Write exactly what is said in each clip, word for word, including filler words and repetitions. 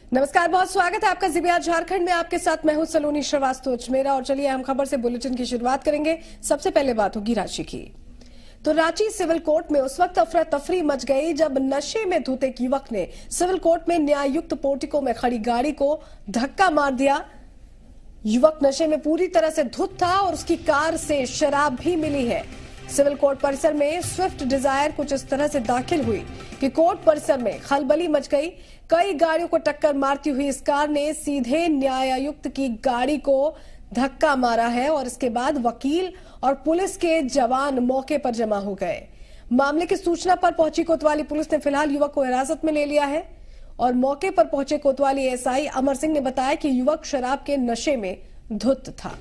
नमस्कार, बहुत स्वागत है आपका ज़ी बी आर झारखंड में। आपके साथ मैं हूं सलोनी श्रीवास्तव मेरा। और चलिए हम खबर से बुलेटिन की शुरुआत करेंगे। सबसे पहले बात होगी रांची की। तो रांची सिविल कोर्ट में उस वक्त अफरा तफरी मच गई जब नशे में धुत एक युवक ने सिविल कोर्ट में न्यायुक्त पोर्टिको में खड़ी गाड़ी को धक्का मार दिया। युवक नशे में पूरी तरह से धुत था और उसकी कार से शराब भी मिली है। सिविल कोर्ट परिसर में स्विफ्ट डिजायर कुछ इस तरह से दाखिल हुई कि कोर्ट परिसर में खलबली मच गई। कई गाड़ियों को टक्कर मारती हुई इस कार ने सीधे न्यायायुक्त की गाड़ी को धक्का मारा है और इसके बाद वकील और पुलिस के जवान मौके पर जमा हो गए। मामले की सूचना पर पहुंची कोतवाली पुलिस ने फिलहाल युवक को हिरासत में ले लिया है और मौके पर पहुंचे कोतवाली एस आई अमर सिंह ने बताया कि युवक शराब के नशे में धुत था।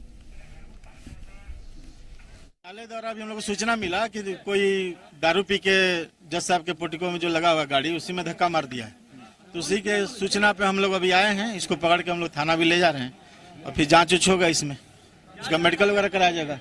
द्वारा भी हम लोग को सूचना मिला कि कोई दारू पी के जज साहब के पोर्टिको में जो लगा हुआ गाड़ी उसी में धक्का मार दिया है। तो उसी के सूचना पे हम लोग अभी आए हैं। इसको पकड़ के हम लोग थाना भी ले जा रहे हैं और फिर जांच उच होगा, इसमें उसका मेडिकल वगैरह कराया जाएगा।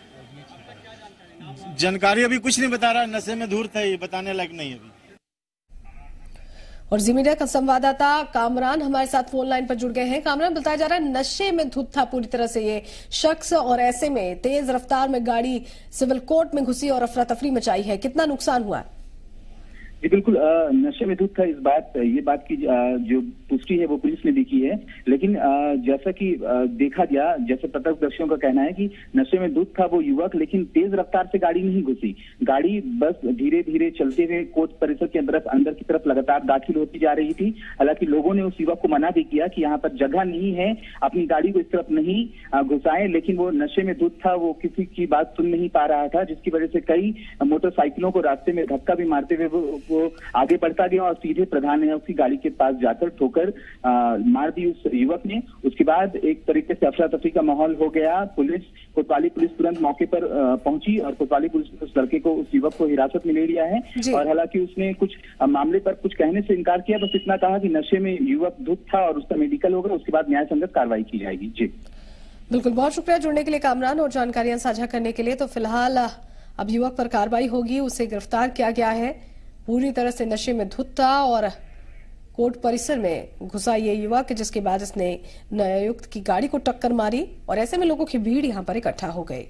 जानकारी अभी कुछ नहीं बता रहा, नशे में धूर्त है, ये बताने लायक नहीं है अभी। और ज़ी मीडिया का संवाददाता कामरान हमारे साथ फोन लाइन पर जुड़ गए हैं। कामरान, बताया जा रहा है नशे में धुत था पूरी तरह से ये शख्स और ऐसे में तेज रफ्तार में गाड़ी सिविल कोर्ट में घुसी और अफरा तफरी मचाई है। कितना नुकसान हुआ है? जी बिल्कुल, नशे में धुत था। इस बात ये बात की जो पुष्टि है वो पुलिस ने भी की है, लेकिन जैसा कि देखा गया, जैसे प्रत्यक्षदर्शियों का कहना है कि नशे में धुत था वो युवक, लेकिन तेज रफ्तार से गाड़ी नहीं घुसी। गाड़ी बस धीरे धीरे चलते हुए कोर्ट परिसर के तरफ अंदर की तरफ लगातार दाखिल होती जा रही थी। हालांकि लोगों ने उस युवक को मना भी किया कि यहाँ पर जगह नहीं है, अपनी गाड़ी को इस तरफ नहीं घुसाएं, लेकिन वो नशे में धुत था, वो किसी की बात सुन नहीं पा रहा था, जिसकी वजह से कई मोटरसाइकिलों को रास्ते में धक्का भी मारते हुए वो वो आगे बढ़ता गया और सीधे प्रधान न्यायाधीश की गाड़ी के पास जाकर ठोकर मार दी उस युवक ने। उसके बाद एक तरीके से अफरा तफरी का माहौल हो गया। पुलिस कोतवाली पुलिस तुरंत मौके पर पहुंची और कोतवाली पुलिस ने उस लड़के को, उस युवक को हिरासत में ले लिया है। और हालांकि उसने कुछ मामले पर कुछ कहने से इनकार किया, बस इतना कहा कि नशे में युवक धुत था और उसका मेडिकल होगा, उसके बाद न्याय संगत कार्रवाई की जाएगी। जी बिल्कुल, बहुत शुक्रिया जुड़ने के लिए कामरान और जानकारियां साझा करने के लिए। तो फिलहाल अब युवक पर कार्रवाई होगी, उसे गिरफ्तार किया गया है। पूरी तरह से नशे में धुत था और कोर्ट परिसर में घुसा ये युवक, जिसके बाद इसने न्यायायुक्त की गाड़ी को टक्कर मारी और ऐसे में लोगों की भीड़ यहां पर इकट्ठा हो गई।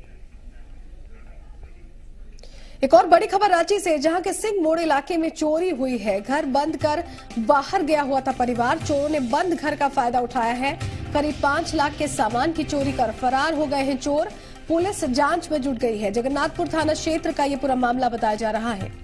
एक और बड़ी खबर रांची से, जहां के सिंह मोड़ इलाके में चोरी हुई है। घर बंद कर बाहर गया हुआ था परिवार, चोरों ने बंद घर का फायदा उठाया है। करीब पांच लाख के सामान की चोरी कर फरार हो गए हैं चोर। पुलिस जांच में जुट गई है। जगन्नाथपुर थाना क्षेत्र का यह पूरा मामला बताया जा रहा है।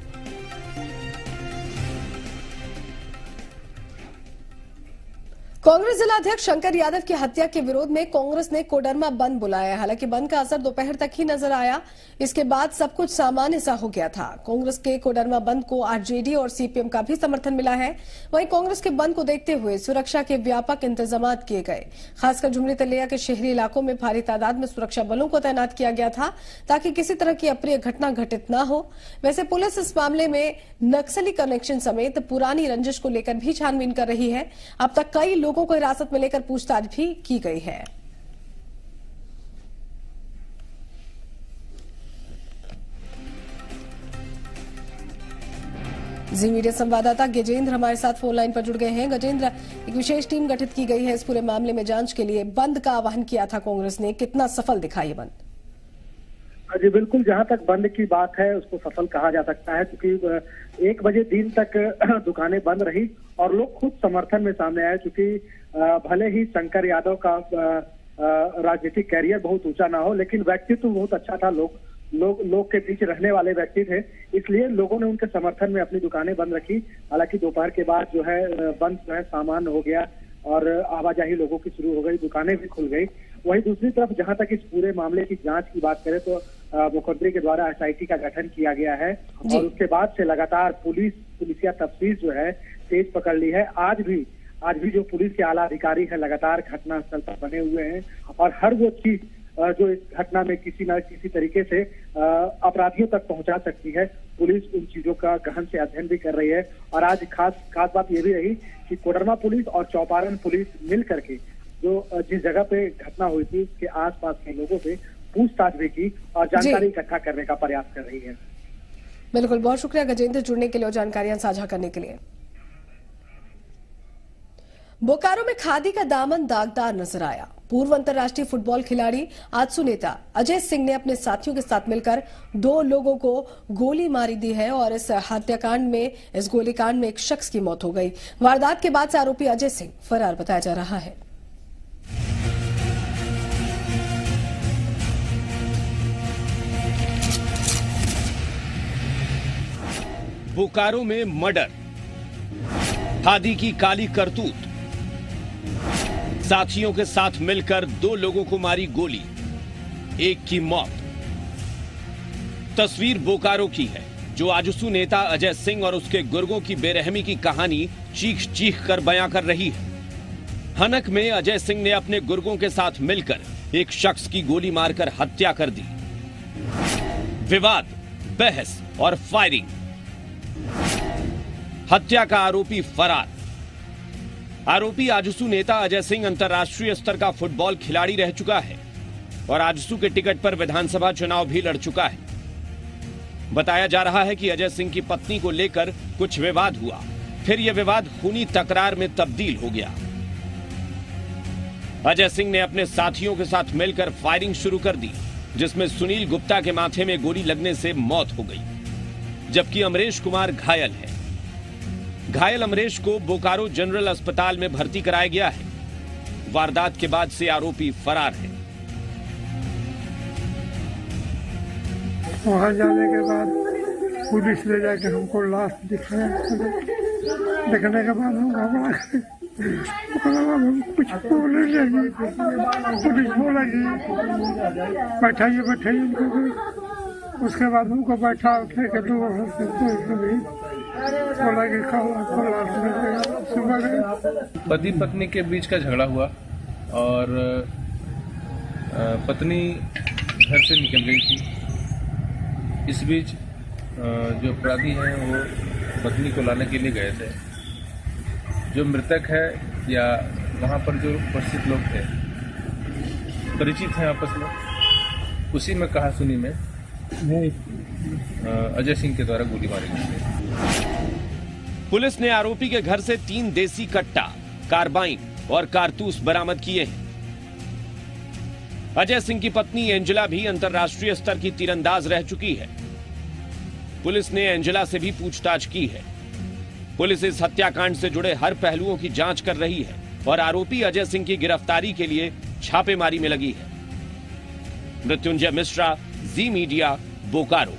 कांग्रेस जिला अध्यक्ष शंकर यादव की हत्या के विरोध में कांग्रेस ने कोडरमा बंद बुलाया। हालांकि बंद का असर दोपहर तक ही नजर आया, इसके बाद सब कुछ सामान्य सा हो गया था। कांग्रेस के कोडरमा बंद को आरजेडी और सीपीएम का भी समर्थन मिला है। वहीं कांग्रेस के बंद को देखते हुए सुरक्षा के व्यापक इंतजाम किए गए। खासकर झुमरी तलेया के शहरी इलाकों में भारी तादाद में सुरक्षा बलों को तैनात किया गया था ताकि किसी तरह की अप्रिय घटना घटित न हो। वैसे पुलिस इस मामले में नक्सली कनेक्शन समेत पुरानी रंजिश को लेकर भी छानबीन कर रही है। अब तक कई लोगों को हिरासत में लेकर पूछताछ भी की गई है। ज़ी मीडिया संवाददाता गजेंद्र हमारे साथ फोन लाइन पर जुड़ गए हैं। गजेंद्र, एक विशेष टीम गठित की गई है इस पूरे मामले में जांच के लिए। बंद का आह्वान किया था कांग्रेस ने, कितना सफल दिखा ये बंद? जी बिल्कुल, जहां तक बंद की बात है उसको सफल कहा जा सकता है, क्योंकि एक बजे दिन तक दुकानें बंद रही और लोग खुद समर्थन में सामने आए। क्योंकि भले ही शंकर यादव का राजनीतिक कैरियर बहुत ऊंचा ना हो, लेकिन व्यक्तित्व बहुत अच्छा था। लोग लोग लोग के बीच रहने वाले व्यक्ति थे, इसलिए लोगों ने उनके समर्थन में अपनी दुकानें बंद रखी। हालांकि दोपहर के बाद जो है बंद जो है सामान्य हो गया और आवाजाही लोगों की शुरू हो गई, दुकानें भी खुल गई। वहीं दूसरी तरफ जहां तक इस पूरे मामले की जांच की बात करें तो मुख्यमंत्री के द्वारा एसआईटी का गठन किया गया है और उसके बाद से लगातार पुलिस पुलिसिया तफ्तीश जो है तेज पकड़ ली है। आज भी आज भी जो पुलिस के आला अधिकारी है लगातार घटनास्थल पर बने हुए हैं और हर वो चीज जो इस घटना में किसी न किसी तरीके से अपराधियों तक पहुंचा सकती है, पुलिस उन चीजों का गहन से अध्ययन भी कर रही है। और आज खास खास बात यह भी रही कि कोडरमा पुलिस और चौपारण पुलिस मिल करके जो जिस जगह पे घटना हुई थी उसके आसपास के लोगों से पूछताछ भी की और जानकारी इकट्ठा करने का प्रयास कर रही है। बिल्कुल, बहुत शुक्रिया गजेंद्र जुड़ने के लिए और जानकारियां साझा करने के लिए। बोकारो में खादी का दामन दागदार नजर आया। पूर्व अंतर्राष्ट्रीय फुटबॉल खिलाड़ी आजसू नेता अजय सिंह ने अपने साथियों के साथ मिलकर दो लोगों को गोली मारी दी है और इस हत्याकांड में इस गोलीकांड में एक शख्स की मौत हो गई। वारदात के बाद से आरोपी अजय सिंह फरार बताया जा रहा है। बोकारो में मर्डर, खादी की काली करतूत, साथियों के साथ मिलकर दो लोगों को मारी गोली, एक की मौत। तस्वीर बोकारो की है, जो आजसू नेता अजय सिंह और उसके गुर्गों की बेरहमी की कहानी चीख चीख कर बयां कर रही है। हनक में अजय सिंह ने अपने गुर्गों के साथ मिलकर एक शख्स की गोली मारकर हत्या कर दी। विवाद, बहस और फायरिंग। हत्या का आरोपी फरार। आरोपी आजसू नेता अजय सिंह अंतर्राष्ट्रीय स्तर का फुटबॉल खिलाड़ी रह चुका है और आजसू के टिकट पर विधानसभा चुनाव भी लड़ चुका है। बताया जा रहा है कि अजय सिंह की पत्नी को लेकर कुछ विवाद हुआ, फिर यह विवाद खूनी तकरार में तब्दील हो गया। अजय सिंह ने अपने साथियों के साथ मिलकर फायरिंग शुरू कर दी, जिसमें सुनील गुप्ता के माथे में गोली लगने से मौत हो गई, जबकि अमरेश कुमार घायल है। घायल अमरेश को बोकारो जनरल अस्पताल में भर्ती कराया गया है। वारदात के बाद से आरोपी फरार है। वहां जाने के बाद पुलिस ले जाके हमको लाश दिखाया। देखने के बाद हम घबरा गए, कुछ बोलने लगी। पुलिस बोला कि बैठाइए बैठाइए उनको। उसके बाद हमको बैठा उठे के दो पति पत्नी के बीच का झगड़ा हुआ और पत्नी घर से निकल गई थी। इस बीच जो अपराधी हैं वो पत्नी को लाने के लिए गए थे। जो मृतक है या वहाँ पर जो उपस्थित लोग थे परिचित हैं आपस में, उसी में कहा सुनी में अजय सिंह के द्वारा गोली मारी गई। पुलिस ने आरोपी के घर से तीन देसी कट्टा, कार्बाइन और कारतूस बरामद किए हैं। अजय सिंह की पत्नी एंजेला भी अंतर्राष्ट्रीय स्तर की तीरंदाज रह चुकी है। पुलिस ने एंजेला से भी पूछताछ की है। पुलिस इस हत्याकांड से जुड़े हर पहलुओं की जांच कर रही है और आरोपी अजय सिंह की गिरफ्तारी के लिए छापेमारी में लगी है। मृत्युंजय मिश्रा, जी मीडिया, बोकारो।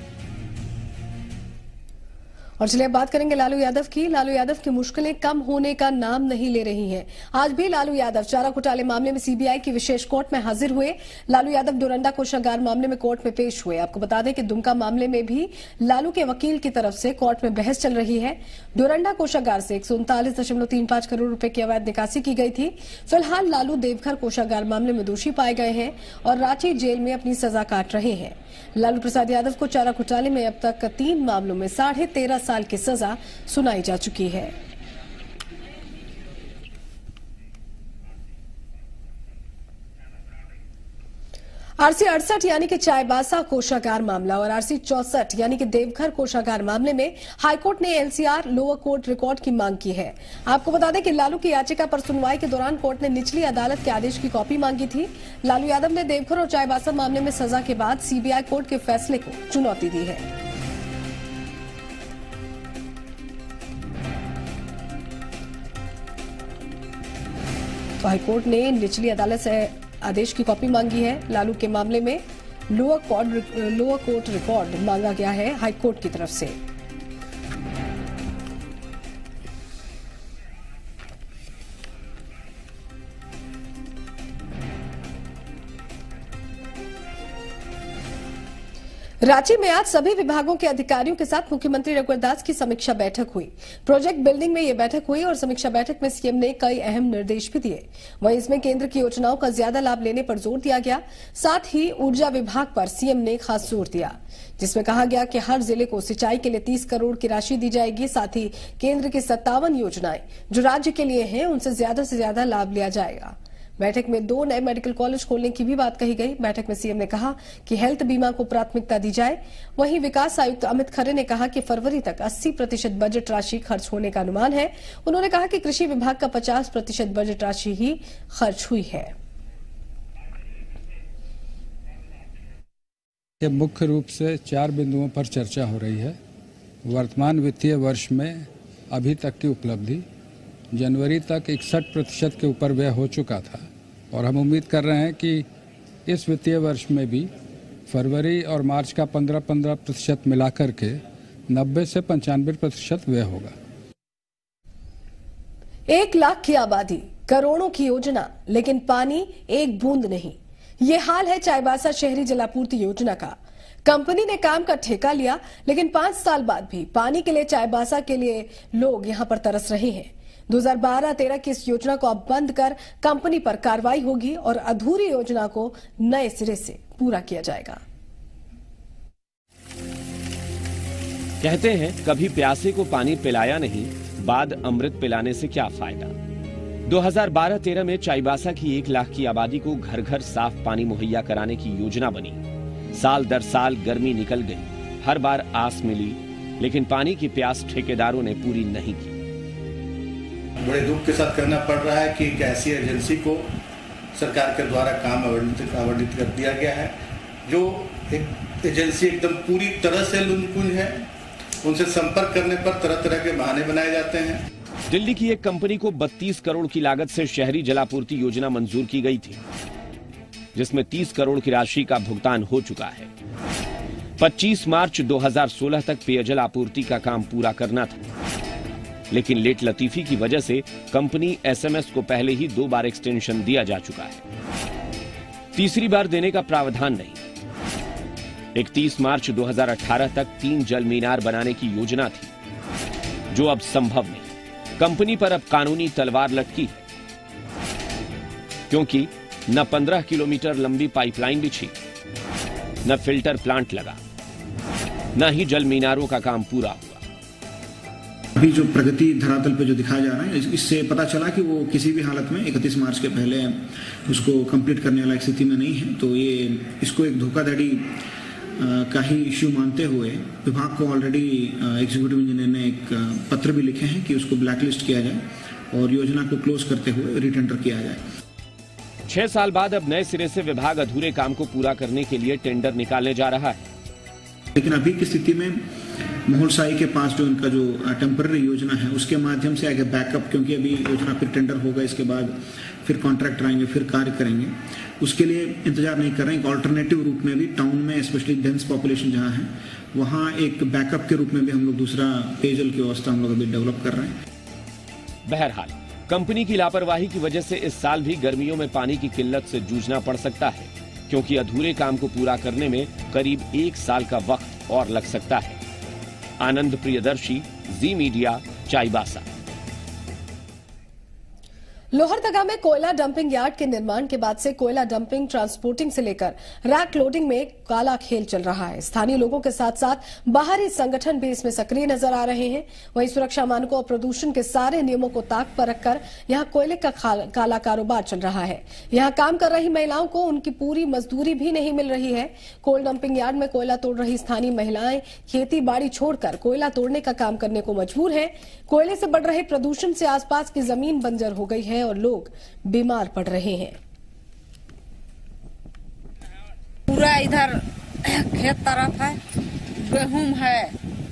और चलिए अब बात करेंगे लालू यादव की। लालू यादव की मुश्किलें कम होने का नाम नहीं ले रही हैं। आज भी लालू यादव चारा घोटाले मामले में सीबीआई की विशेष कोर्ट में हाजिर हुए। लालू यादव डोरंडा कोषागार मामले में कोर्ट में पेश हुए। आपको बता दें कि दुमका मामले में भी लालू के वकील की तरफ से कोर्ट में बहस चल रही है। डोरंडा कोषागार से एक सौ उनतालीस दशमलव तीन पांच करोड़ रुपए की अवैध निकासी की गई थी। फिलहाल लालू देवघर कोषागार मामले में दोषी पाए गए हैं और रांची जेल में अपनी सजा काट रहे हैं। लालू प्रसाद यादव को चारा घोटाले में अब तक तीन मामलों में साढ़े तेरह साल की सजा सुनाई जा चुकी है। आरसी अड़सठ यानी कि चाईबासा कोषागार मामला और आरसी चौसठ यानी कि देवघर कोषागार मामले में हाईकोर्ट ने एलसीआर लोअर कोर्ट रिकॉर्ड की मांग की है। आपको बता दें कि लालू की याचिका पर सुनवाई के दौरान कोर्ट ने निचली अदालत के आदेश की कॉपी मांगी थी। लालू यादव ने देवघर और चाईबासा मामले में सजा के बाद सीबीआई कोर्ट के फैसले को चुनौती दी है। तो हाईकोर्ट ने निचली अदालत से आदेश की कॉपी मांगी है। लालू के मामले में lower court lower court record मांगा गया है हाईकोर्ट की तरफ से। रांची में आज सभी विभागों के अधिकारियों के साथ मुख्यमंत्री रघुवर दास की समीक्षा बैठक हुई। प्रोजेक्ट बिल्डिंग में यह बैठक हुई और समीक्षा बैठक में सीएम ने कई अहम निर्देश भी दिए। वहीं इसमें केंद्र की योजनाओं का ज्यादा लाभ लेने पर जोर दिया गया। साथ ही ऊर्जा विभाग पर सीएम ने खास जोर दिया, जिसमें कहा गया कि हर जिले को सिंचाई के लिए तीस करोड़ की राशि दी जाएगी। साथ ही केंद्र की सत्तावन योजनाएं जो राज्य के लिए हैं, उनसे ज्यादा से ज्यादा लाभ लिया जाएगा। बैठक में दो नए मेडिकल कॉलेज खोलने की भी बात कही गई। बैठक में सीएम ने कहा कि हेल्थ बीमा को प्राथमिकता दी जाए। वहीं विकास आयुक्त अमित खरे ने कहा कि फरवरी तक अस्सी प्रतिशत बजट राशि खर्च होने का अनुमान है। उन्होंने कहा कि कृषि विभाग का पचास प्रतिशत बजट राशि ही खर्च हुई है। ये मुख्य रूप से चार बिंदुओं पर चर्चा हो रही है। वर्तमान वित्तीय वर्ष में अभी तक की उपलब्धि, जनवरी तक इकसठ प्रतिशत के ऊपर व्यय हो चुका था और हम उम्मीद कर रहे हैं कि इस वित्तीय वर्ष में भी फरवरी और मार्च का पंद्रह पंद्रह प्रतिशत मिलाकर के नब्बे से पंचानवे प्रतिशत व्यय होगा। एक लाख की आबादी, करोड़ों की योजना, लेकिन पानी एक बूंद नहीं। ये हाल है चाईबासा शहरी जलापूर्ति योजना का। कंपनी ने काम का ठेका लिया, लेकिन पांच साल बाद भी पानी के लिए चाईबासा के लिए लोग यहां पर तरस रहे हैं। दो हज़ार बारह तेरह की इस योजना को अब बंद कर कंपनी पर कार्रवाई होगी और अधूरी योजना को नए सिरे से पूरा किया जाएगा। कहते हैं कभी प्यासे को पानी पिलाया नहीं, बाद अमृत पिलाने से क्या फायदा। दो हज़ार बारह तेरह में चाईबासा की एक लाख की आबादी को घर घर साफ पानी मुहैया कराने की योजना बनी। साल दर साल गर्मी निकल गई, हर बार आस मिली, लेकिन पानी की प्यास ठेकेदारों ने पूरी नहीं की। बड़े दुख के साथ कहना पड़ रहा है कि एक ऐसी एजेंसी को सरकार के द्वारा काम आवंटित आवंटित कर दिया गया है, जो एक एजेंसी एकदम पूरी तरह से लुनकुन है। उनसे संपर्क करने पर तरह तरह के बहाने बनाए जाते हैं। दिल्ली की एक कंपनी को बत्तीस करोड़ की लागत से शहरी जलापूर्ति योजना मंजूर की गई थी, जिसमें तीस करोड़ की राशि का भुगतान हो चुका है। पच्चीस मार्च दो हज़ार सोलह तक पेयजल आपूर्ति का काम पूरा करना था, लेकिन लेट लतीफी की वजह से कंपनी एसएमएस को पहले ही दो बार एक्सटेंशन दिया जा चुका है। तीसरी बार देने का प्रावधान नहीं। इकतीस मार्च दो हज़ार अठारह तक तीन जल मीनार बनाने की योजना थी, जो अब संभव नहीं। कंपनी पर अब कानूनी तलवार लटकी है, क्योंकि न पंद्रह किलोमीटर लंबी पाइपलाइन बिछी, न फिल्टर प्लांट लगा, न ही जल मीनारों का काम पूरा हुआ। अभी जो प्रगति धरातल पे जो दिखाया जा रहा है, इससे पता चला कि वो किसी भी हालत में इकतीस मार्च के पहले उसको कंप्लीट करने वाला स्थिति में नहीं है। तो ये इसको एक धोखाधड़ी का ही इश्यू मानते हुए विभाग को ऑलरेडी एग्जीक्यूटिव इंजीनियर ने एक पत्र भी लिखे हैं कि उसको ब्लैकलिस्ट किया जाए और योजना को क्लोज करते हुए रिटेंडर किया जाए। छह साल बाद अब नए सिरे से विभाग अधूरे काम को पूरा करने के लिए टेंडर निकालने जा रहा है। लेकिन अभी की स्थिति में मोहल साई के पास जो इनका जो टेम्पररी योजना है, उसके माध्यम से आगे बैकअप, क्योंकि अभी योजना फिर टेंडर होगा, इसके बाद फिर कॉन्ट्रैक्टर आएंगे, फिर कार्य करेंगे, उसके लिए इंतजार नहीं कर रहे हैं। ऑल्टरनेटिव रूप में भी टाउन में स्पेशली डेंस पॉपुलेशन जहाँ है, वहाँ एक बैकअप के रूप में भी हम लोग दूसरा पेयजल की व्यवस्था हम लोग अभी डेवलप कर रहे हैं। बहरहाल कंपनी की लापरवाही की वजह से इस साल भी गर्मियों में पानी की किल्लत से जूझना पड़ सकता है, क्योंकि अधूरे काम को पूरा करने में करीब एक साल का वक्त और लग सकता है। आनंद प्रियदर्शी, जी मीडिया, चाईबासा। लोहरदगा में कोयला डंपिंग यार्ड के निर्माण के बाद से कोयला डंपिंग, ट्रांसपोर्टिंग से लेकर रैक लोडिंग में काला खेल चल रहा है। स्थानीय लोगों के साथ साथ बाहरी संगठन भी इसमें सक्रिय नजर आ रहे हैं। वहीं सुरक्षा मानकों और प्रदूषण के सारे नियमों को ताक पर रखकर यहां कोयले का काला कारोबार चल रहा है। यहां काम कर रही महिलाओं को उनकी पूरी मजदूरी भी नहीं मिल रही है। कोल डंपिंग यार्ड में कोयला तोड़ रही स्थानीय महिलाएं खेती बाड़ी छोड़कर कोयला तोड़ने का काम करने को मजबूर है। कोयले से बढ़ रहे प्रदूषण से आसपास की जमीन बंजर हो गई है और लोग बीमार पड़ रहे हैं। पूरा इधर खेत तरफ है, गेहूं है,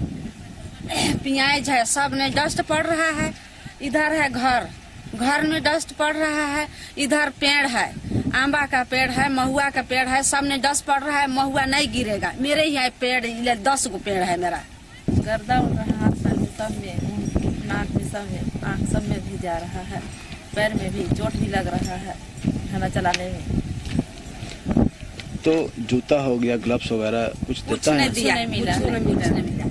प्याज है, सब में डस्ट पड़ रहा है। इधर है घर, घर में डस्ट पड़ रहा है। इधर पेड़ है, आंबा का पेड़ है, महुआ का पेड़ है, सब में डस्ट पड़ रहा है। महुआ नहीं गिरेगा, मेरे ही है पेड़, दस गो पेड़ है मेरा। गर्दा उड़ रहा है, सब में, नाक में, सब में, आँख सब में भी जा रहा है, पैर में भी चोट भी लग रहा है खाना चलाने में। तो जूता हो गया, ग्लव्स वगैरह कुछ देता है? कुछ नहीं मिला, कुछ नहीं मिला।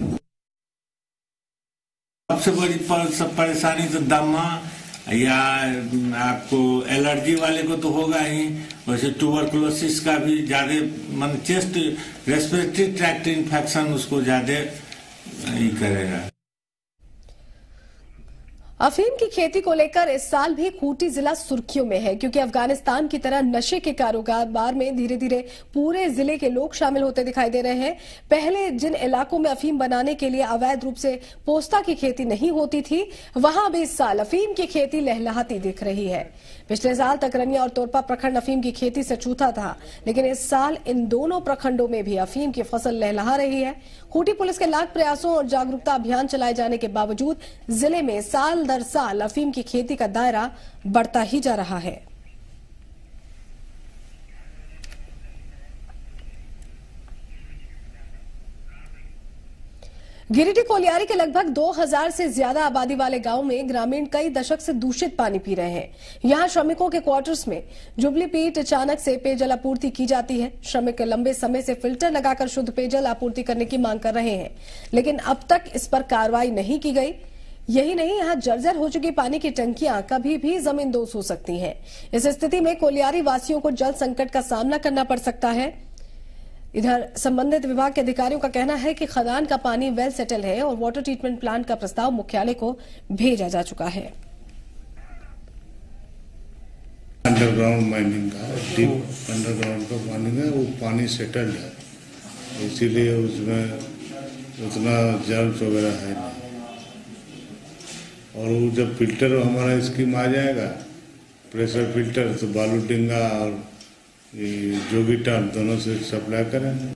सबसे बड़ी परेशानी तो दमा या आपको एलर्जी वाले को तो होगा ही, वैसे ट्यूबरकुलोसिस का भी ज्यादा, मान चेस्ट रेस्पिरेटरी ट्रैक्ट इन्फेक्शन उसको ज्यादा ही करेगा। अफीम की खेती को लेकर इस साल भी खूंटी जिला सुर्खियों में है, क्योंकि अफगानिस्तान की तरह नशे के कारोबार में धीरे धीरे पूरे जिले के लोग शामिल होते दिखाई दे रहे हैं। पहले जिन इलाकों में अफीम बनाने के लिए अवैध रूप से पोस्ता की खेती नहीं होती थी, वहां भी इस साल अफीम की खेती लहलहाती दिख रही है। पिछले साल तकरनिया और तोरपा प्रखंड अफीम की खेती से छूता था, लेकिन इस साल इन दोनों प्रखंडों में भी अफीम की फसल लहलहा रही है। खूंटी पुलिस के लाख प्रयासों और जागरूकता अभियान चलाए जाने के बावजूद जिले में साल दर साल अफीम की खेती का दायरा बढ़ता ही जा रहा है। गिरिडीह कोलियारी के लगभग दो हज़ार से ज्यादा आबादी वाले गांव में ग्रामीण कई दशक से दूषित पानी पी रहे हैं। यहां श्रमिकों के क्वार्टर्स में जुबली पीट अचानक से पेयजल आपूर्ति की जाती है। श्रमिक लंबे समय से फिल्टर लगाकर शुद्ध पेयजल आपूर्ति करने की मांग कर रहे हैं, लेकिन अब तक इस पर कार्रवाई नहीं की गई। यही नहीं, यहां जर्जर हो चुकी पानी की टंकियां कभी भी जमींदोज हो सकती हैं। इस स्थिति में कोलियारी वासियों को जल संकट का सामना करना पड़ सकता है। इधर संबंधित विभाग के अधिकारियों का कहना है कि खदान का पानी वेल सेटल है और वाटर ट्रीटमेंट प्लांट का प्रस्ताव मुख्यालय को भेजा जा चुका है। अंडरग्राउंड माइनिंग का, डीप अंडरग्राउंड का माइनिंग है, वो पानी सेटल्ड है, इसीलिए उसमें उतना जर्म्स वगैरह है नहीं। और वो जब फिल्टर हमारा स्कीम आ जाएगा, प्रेशर फिल्टर, तो बालू डिंगा और जोगी टार दोनों से सप्लाई करेंगे।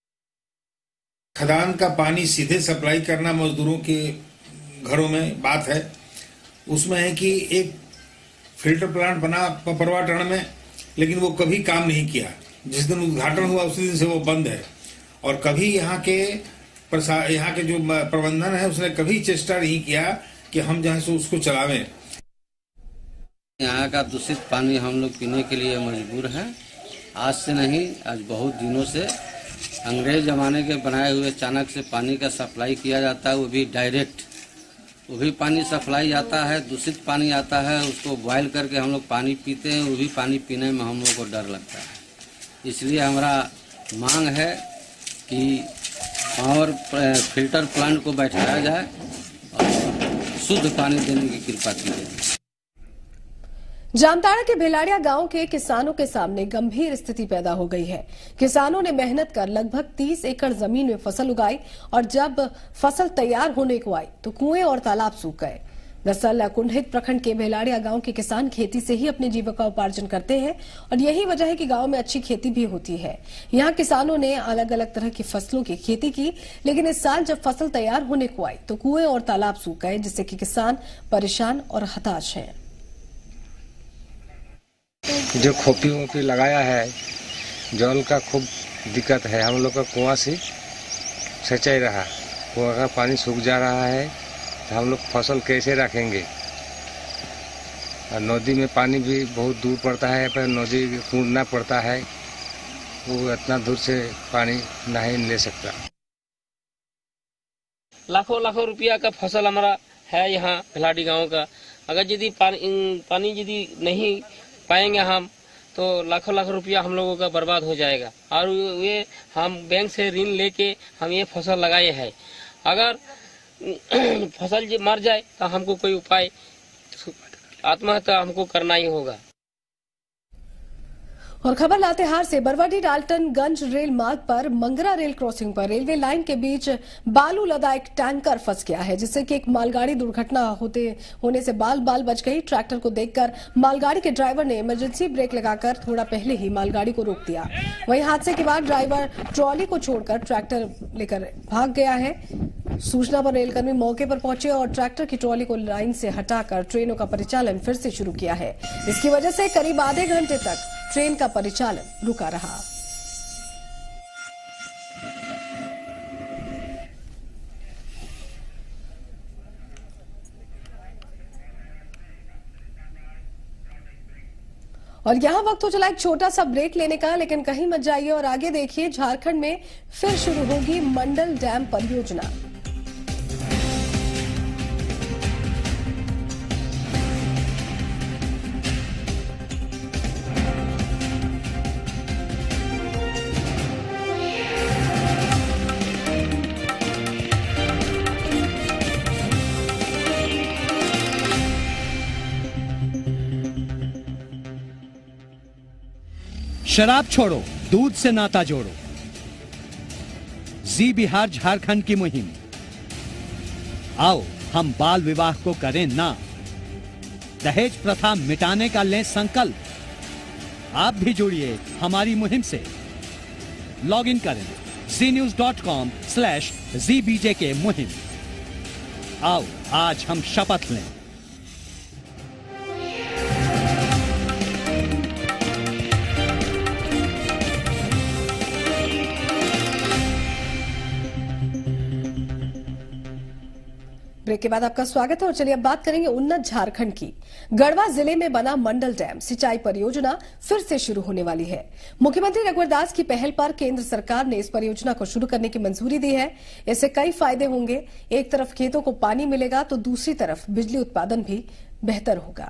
खदान का पानी सीधे सप्लाई करना मजदूरों के घरों में बात है। उसमें है कि एक फिल्टर प्लांट बना परवाटन में, लेकिन वो कभी काम नहीं किया। जिस दिन उद्घाटन हुआ उसी दिन से वो बंद है। और कभी यहाँ के यहाँ के जो प्रबंधन है उसने कभी चेष्टा नहीं किया कि हम जहाँ से उसको चलावें। यहाँ का दूषित पानी हम लोग पीने के लिए मजबूर हैं। आज से नहीं, आज बहुत दिनों से अंग्रेज जमाने के बनाए हुए चाणक्य से पानी का सप्लाई किया जाता है, वो भी डायरेक्ट। वो भी पानी सप्लाई आता है, दूषित पानी आता है, उसको बॉयल करके हम लोग पानी पीते हैं। वो भी पानी पीने में हम लोग को डर लगता है। इसलिए हमारा मांग है कि और फिल्टर प्लांट को बैठाया जाए और शुद्ध पानी देने की कृपा की जाए। जामताड़ा के भिलाड़िया गांव के किसानों के सामने गंभीर स्थिति पैदा हो गई है। किसानों ने मेहनत कर लगभग तीस एकड़ जमीन में फसल उगाई और जब फसल तैयार होने को आई तो कुएं और तालाब सूख गए। दरअसल कुंडित प्रखंड के भिलाड़िया गांव के किसान खेती से ही अपने जीविका उपार्जन करते हैं और यही वजह है कि गांव में अच्छी खेती भी होती है। यहां किसानों ने अलग अलग तरह की फसलों की खेती की, लेकिन इस साल जब फसल तैयार होने को आई तो कुएं और तालाब सूख गए, जिससे कि किसान परेशान और हताश हैं। जो खोपी वोपी लगाया है, जल का खूब दिक्कत है। हम लोग का कुआं से सिंचाई रहा, कुआं का पानी सूख जा रहा है, तो हम लोग फसल कैसे रखेंगे। और नदी में पानी भी बहुत दूर पड़ता है, पर नदी कूदना पड़ता है, वो इतना दूर से पानी नहीं ले सकता। लाखों लाखों रुपया का फसल हमारा है यहाँ भिलाड़ी गांव का। अगर यदि पानी पानी यदि नहीं पाएंगे हम, तो लाखों लाख रुपया हम लोगों का बर्बाद हो जाएगा। और ये हम बैंक से ऋण लेके हम ये फसल लगाए हैं। अगर फसल जो मर जाए तो हमको कोई उपाय, आत्महत्या हमको करना ही होगा। और खबर लातेहार से, बरवाडी डाल्टनगंज रेल मार्ग पर मंगरा रेल क्रॉसिंग पर रेलवे लाइन के बीच बालू लदा एक टैंकर फंस गया है, जिससे कि एक मालगाड़ी दुर्घटना होते होने से बाल बाल बच गई। ट्रैक्टर को देखकर मालगाड़ी के ड्राइवर ने इमरजेंसी ब्रेक लगाकर थोड़ा पहले ही मालगाड़ी को रोक दिया। वहीं हादसे के बाद ड्राइवर ट्रॉली को छोड़कर ट्रैक्टर लेकर भाग गया है। सूचना पर रेलकर्मी मौके पर पहुंचे और ट्रैक्टर की ट्रॉली को लाइन से हटाकर ट्रेनों का परिचालन फिर से शुरू किया है। इसकी वजह से करीब आधे घंटे तक ट्रेन का परिचालन रुका रहा। और यहां वक्त हो चला एक छोटा सा ब्रेक लेने का, लेकिन कहीं मत जाइए और आगे देखिए। झारखंड में फिर शुरू होगी मंडल डैम परियोजना। शराब छोड़ो, दूध से नाता जोड़ो। जी बिहार झारखंड की मुहिम। आओ हम बाल विवाह को करें ना, दहेज प्रथा मिटाने का लें संकल्प। आप भी जुड़िए हमारी मुहिम से। लॉग इन करें Zee news dot com slash Zee बीजे के मुहिम। आओ आज हम शपथ लें। ब्रेक के बाद आपका स्वागत है और चलिए अब बात करेंगे उन्नत झारखंड की। गढ़वा जिले में बना मंडल डैम सिंचाई परियोजना फिर से शुरू होने वाली है। मुख्यमंत्री रघुवर दास की पहल पर केंद्र सरकार ने इस परियोजना को शुरू करने की मंजूरी दी है। इससे कई फायदे होंगे। एक तरफ खेतों को पानी मिलेगा तो दूसरी तरफ बिजली उत्पादन भी बेहतर होगा।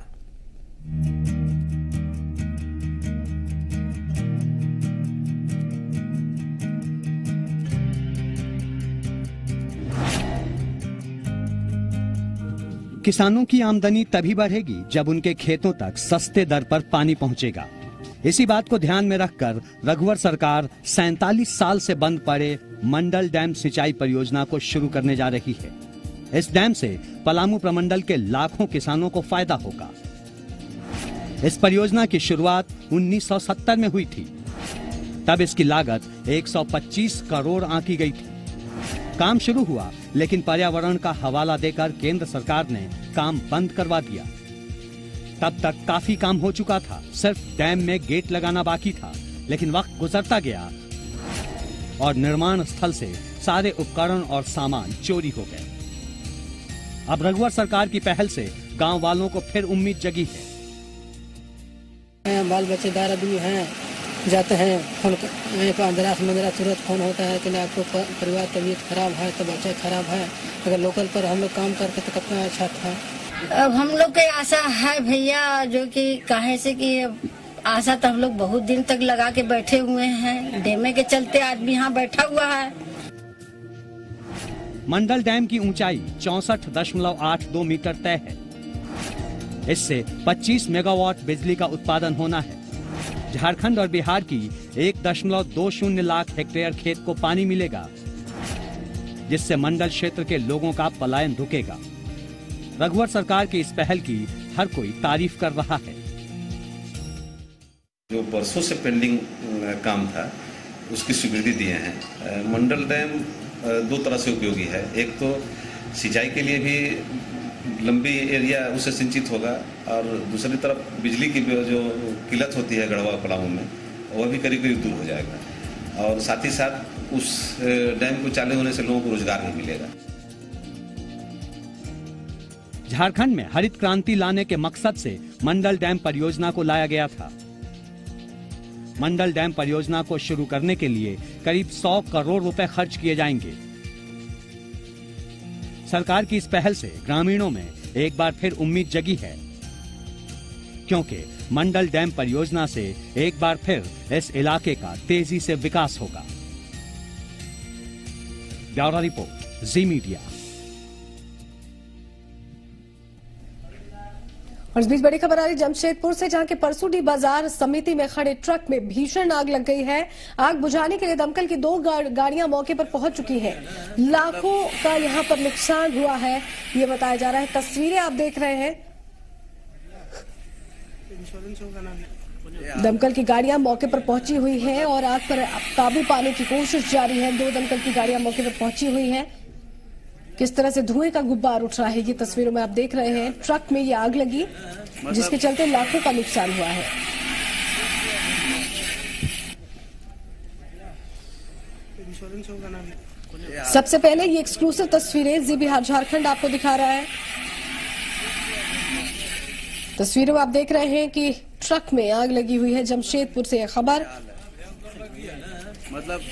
किसानों की आमदनी तभी बढ़ेगी जब उनके खेतों तक सस्ते दर पर पानी पहुंचेगा। इसी बात को ध्यान में रखकर रघुवर सरकार सैंतालीस साल से बंद पड़े मंडल डैम सिंचाई परियोजना को शुरू करने जा रही है। इस डैम से पलामू प्रमंडल के लाखों किसानों को फायदा होगा। इस परियोजना की शुरुआत उन्नीस सौ सत्तर में हुई थी। तब इसकी लागत एक सौ पच्चीस करोड़ आंकी गई थी। काम शुरू हुआ, लेकिन पर्यावरण का हवाला देकर केंद्र सरकार ने काम बंद करवा दिया। तब तक काफी काम हो चुका था, सिर्फ डैम में गेट लगाना बाकी था। लेकिन वक्त गुजरता गया और निर्माण स्थल से सारे उपकरण और सामान चोरी हो गए। अब रघुवर सरकार की पहल से गांव वालों को फिर उम्मीद जगी है। बाल बच्चेदार आदमी हैं, जाते हैं फोन पंद्रह से पंद्रह तुरंत फोन होता है कि ना आपको परिवार तबीयत खराब है तो बच्चा खराब है। अगर लोकल पर हम लोग काम करते तो कितना अच्छा था। अब हम लोग के आशा है भैया, जो कि काहे से कि आशा तो हम लोग बहुत दिन तक लगा के बैठे हुए हैं। डेमे के चलते आदमी यहाँ बैठा हुआ है। मंडल डैम की ऊंचाई चौसठ दशमलव आठ दो मीटर तय है। इससे पच्चीस मेगावाट बिजली का उत्पादन होना है। झारखंड और बिहार की एक दशमलव दो शून्य लाख हेक्टेयर खेत को पानी मिलेगा, जिससे मंडल क्षेत्र के लोगों का पलायन रुकेगा। रघुवर सरकार की इस पहल की हर कोई तारीफ कर रहा है। जो बरसों से पेंडिंग काम था उसकी स्वीकृति दिए हैं। मंडल डैम दो तरह से उपयोगी है। एक तो सिंचाई के लिए भी लंबी एरिया उससे सिंचित होगा, और दूसरी तरफ बिजली की जो किल्लत होती है गढ़वा पलामू में, वह भी करीब करीब दूर हो जाएगा। और साथ ही साथ उस डैम को चालू होने से लोगों को रोजगार भी मिलेगा। झारखंड में हरित क्रांति लाने के मकसद से मंडल डैम परियोजना को लाया गया था। मंडल डैम परियोजना को शुरू करने के लिए करीब सौ करोड़ रुपए खर्च किए जाएंगे। सरकार की इस पहल से ग्रामीणों में एक बार फिर उम्मीद जगी है, क्योंकि मंडल डैम परियोजना से एक बार फिर इस इलाके का तेजी से विकास होगा। Bureau report, Zee media. और इस बीच बड़ी खबर आ रही जमशेदपुर से, जहां के परसूडी बाजार समिति में खड़े ट्रक में भीषण आग लग गई है। आग बुझाने के लिए दमकल की दो गाड़ियां मौके पर पहुंच चुकी हैं। लाखों का यहां पर नुकसान हुआ है, ये बताया जा रहा है। तस्वीरें आप देख रहे हैं। दमकल की गाड़ियां मौके पर पहुंची हुई हैं और आग पर काबू पाने की कोशिश जारी है। दो दमकल की गाड़ियां मौके पर पहुंची हुई हैं। किस तरह से धुएं का गुब्बार उठ रहा है, ये तस्वीरों में आप देख रहे हैं। ट्रक में ये आग लगी, जिसके चलते लाखों का नुकसान हुआ है। सबसे पहले ये एक्सक्लूसिव तस्वीरें जी बिहार झारखंड आपको दिखा रहा है। तस्वीरों में आप देख रहे हैं कि ट्रक में आग लगी हुई है। जमशेदपुर से यह खबर। मतलब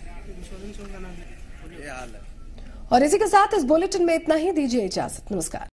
और इसी के साथ इस बुलेटिन में इतना ही। दीजिए इजाजत, नमस्कार।